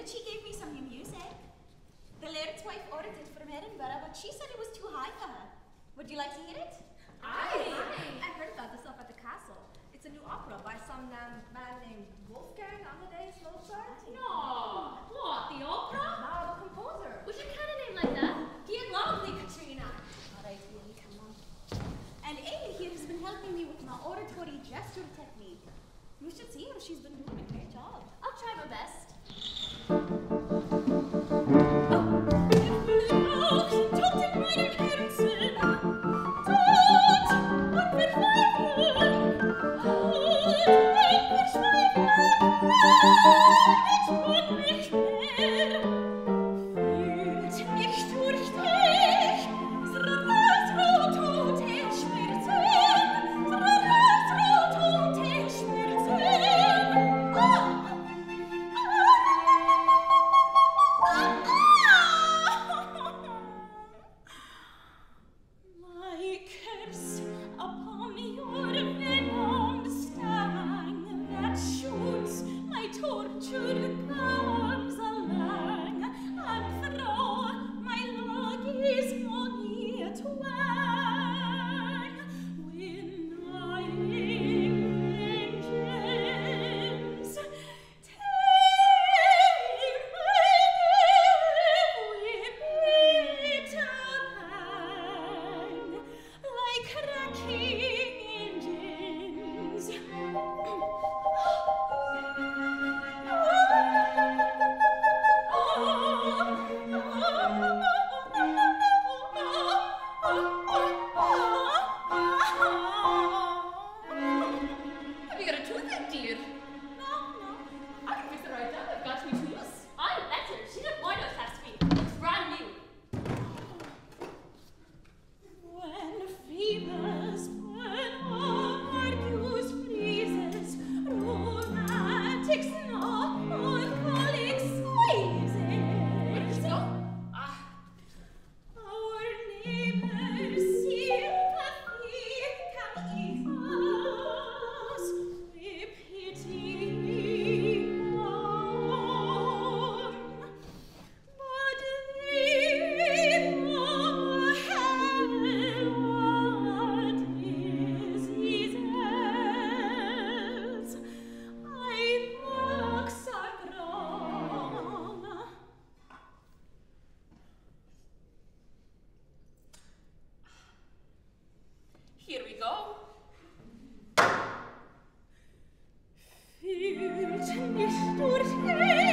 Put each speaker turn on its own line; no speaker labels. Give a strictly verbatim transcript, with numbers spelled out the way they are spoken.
that she gave me some new music. The laird's wife ordered it from Edinburgh, but she said it was too high for her. Would you like to hear it?
Aye, aye. I heard about this up at the castle. It's a new opera by some um, man named Wolfgang Amadeus Mozart.
No, what, the opera?
No, the composer.
Would you kind of name like that?
Get lovely, Katrina.
Alright, Lily, come on. And Amy here has been helping me with my oratory gesture technique. You should see her, she's been doing a great job.
I'll try my best.
Durch